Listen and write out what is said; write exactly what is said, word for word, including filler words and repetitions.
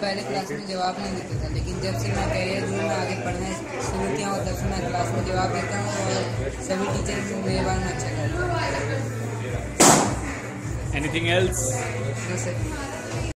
पहले क्लास में जवाब नहीं देता था, लेकिन जब से मैं कैरियर ग्रुप में आगे पढ़ने शुरू किया हूँ तब से मैं क्लास में जवाब देता हूँ और सभी टीचर को मेरे बारे में अच्छा करते हैं। Anything else? No, sir.